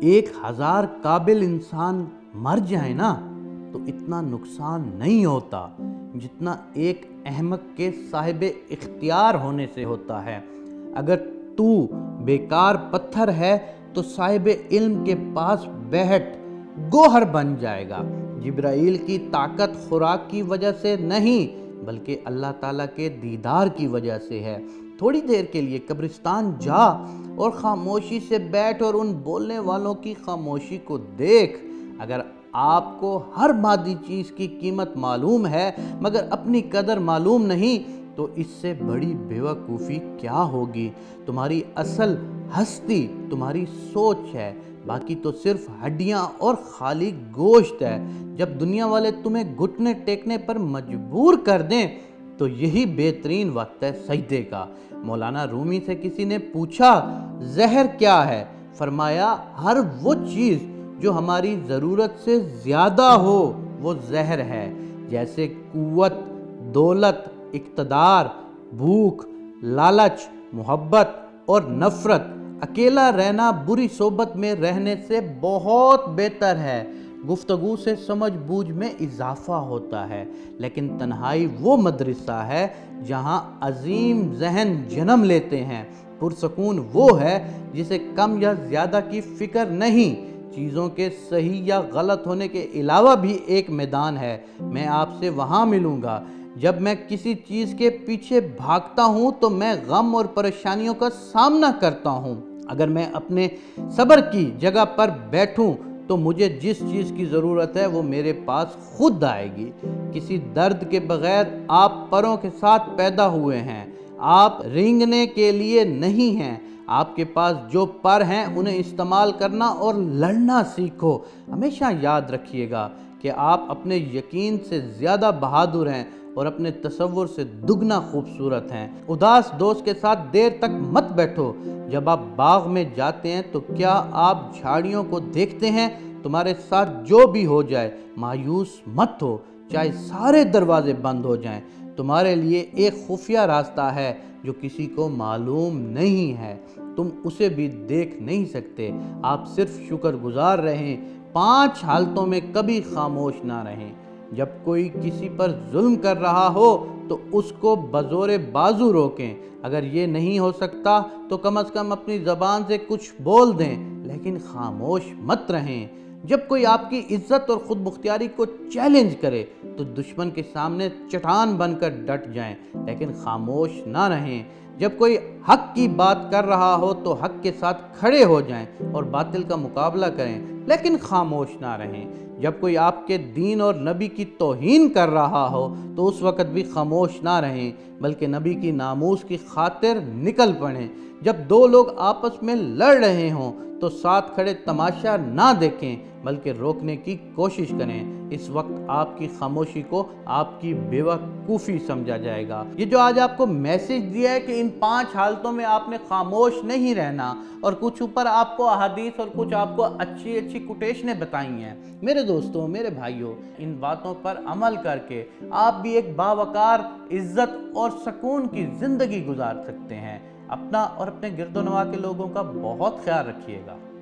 1000 काबिल इंसान मर जाए ना तो इतना नुकसान नहीं होता जितना एक अहमक के साहिब इख्तियार होने से होता है। अगर तू बेकार पत्थर है तो साहिब इल्म के पास बैठ गोहर बन जाएगा। जिब्राइल की ताकत खुराक की वजह से नहीं बल्कि अल्लाह ताला के दीदार की वजह से है। थोड़ी देर के लिए कब्रिस्तान जा और खामोशी से बैठ और उन बोलने वालों की खामोशी को देख। अगर आपको हर मादी चीज़ की कीमत मालूम है मगर अपनी कदर मालूम नहीं तो इससे बड़ी बेवकूफ़ी क्या होगी। तुम्हारी असल हस्ती तुम्हारी सोच है, बाकी तो सिर्फ हड्डियां और खाली गोश्त है। जब दुनिया वाले तुम्हें घुटने टेकने पर मजबूर कर दें तो यही बेहतरीन वक्त है सजदे का। मौलाना रूमी से किसी ने पूछा जहर क्या है? फरमाया हर वो चीज़ जो हमारी ज़रूरत से ज़्यादा हो वो जहर है। जैसे कुव्वत, दौलत, इक़्तिदार, भूख, लालच, मोहब्बत और नफ़रत। अकेला रहना बुरी सोबत में रहने से बहुत बेहतर है। गुफ्तगू से समझ बूझ में इजाफा होता है, लेकिन तन्हाई वो मदरसा है जहाँ अजीम जहन जन्म लेते हैं। पुरसकून वो है जिसे कम या ज़्यादा की फ़िक्र नहीं। चीज़ों के सही या गलत होने के अलावा भी एक मैदान है। मैं आपसे वहाँ मिलूँगा। जब मैं किसी चीज़ के पीछे भागता हूँ तो मैं गम और परेशानियों का सामना करता हूँ। अगर मैं अपने सब्र की जगह पर बैठूँ तो मुझे जिस चीज़ की ज़रूरत है वो मेरे पास खुद आएगी। किसी दर्द के बगैर आप परों के साथ पैदा हुए हैं। आप रेंगने के लिए नहीं हैं। आपके पास जो पर हैं उन्हें इस्तेमाल करना और लड़ना सीखो। हमेशा याद रखिएगा कि आप अपने यकीन से ज़्यादा बहादुर हैं और अपने तसव्वुर से दुगना खूबसूरत हैं। उदास दोस्त के साथ देर तक मत बैठो। जब आप बाग में जाते हैं तो क्या आप झाड़ियों को देखते हैं? तुम्हारे साथ जो भी हो जाए मायूस मत हो, चाहे सारे दरवाजे बंद हो जाएं। तुम्हारे लिए एक खुफिया रास्ता है जो किसी को मालूम नहीं है। तुम उसे भी देख नहीं सकते। आप सिर्फ शुक्रगुजार रहें। 5 हालतों में कभी खामोश ना रहें। जब कोई किसी पर जुल्म कर रहा हो तो उसको बज़ोरे बाजू रोकें। अगर ये नहीं हो सकता तो कम से कम अपनी ज़बान से कुछ बोल दें, लेकिन खामोश मत रहें। जब कोई आपकी इज्जत और ख़ुद मुख्तियारी को चैलेंज करे तो दुश्मन के सामने चट्टान बनकर डट जाएं, लेकिन खामोश ना रहें। जब कोई हक की बात कर रहा हो तो हक के साथ खड़े हो जाएं और बातिल का मुकाबला करें, लेकिन खामोश ना रहें। जब कोई आपके दीन और नबी की तौहीन कर रहा हो तो उस वक़्त भी खामोश ना रहें, बल्कि नबी की नामूस की खातिर निकल पड़ें। जब 2 लोग आपस में लड़ रहे हों तो साथ खड़े तमाशा ना देखें बल्कि रोकने की कोशिश करें। इस वक्त आपकी खामोशी को आपकी बेवकूफ़ी समझा जाएगा। ये जो आज आपको मैसेज दिया है कि इन 5 हालतों में आपने खामोश नहीं रहना, और कुछ ऊपर आपको अहादीस और कुछ आपको अच्छी अच्छी कोटेशनें बताई हैं। मेरे दोस्तों, मेरे भाइयों, इन बातों पर अमल करके आप भी एक बावकार, इज्जत और सुकून की ज़िंदगी गुजार सकते हैं। अपना और अपने गिरदोनवा के लोगों का बहुत ख्याल रखिएगा।